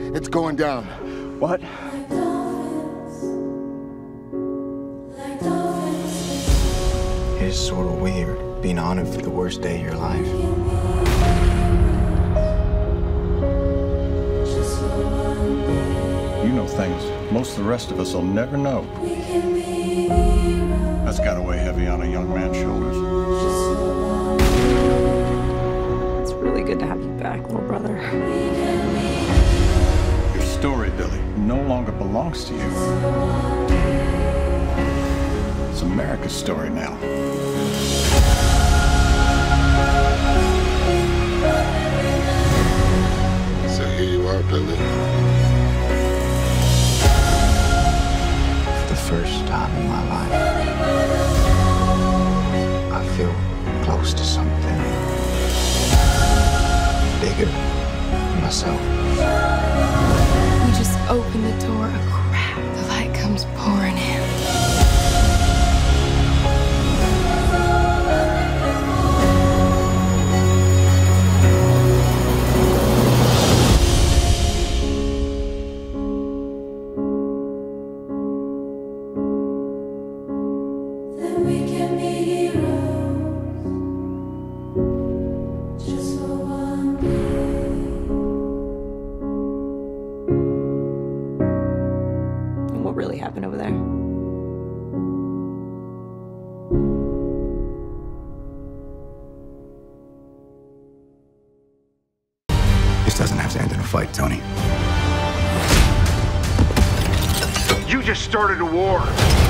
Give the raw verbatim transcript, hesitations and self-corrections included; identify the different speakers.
Speaker 1: It's going down.
Speaker 2: What?
Speaker 3: It is sort of weird being honored for the worst day of your life.
Speaker 2: You know things most of the rest of us will never know. That's gotta weigh heavy on a young man's shoulders.
Speaker 4: It's really good to have you back, little brother.
Speaker 2: Your story, Billy, no longer belongs to you. It's America's story now.
Speaker 1: So here you are, Billy.
Speaker 3: For the first time in my life, I feel close to something bigger than myself.
Speaker 5: We just open the door, a crap. The light comes pouring in.
Speaker 6: We can be heroes just for one day.
Speaker 4: And what really happened over there?
Speaker 3: This doesn't have to end in a fight, Tony.
Speaker 1: You just started a war.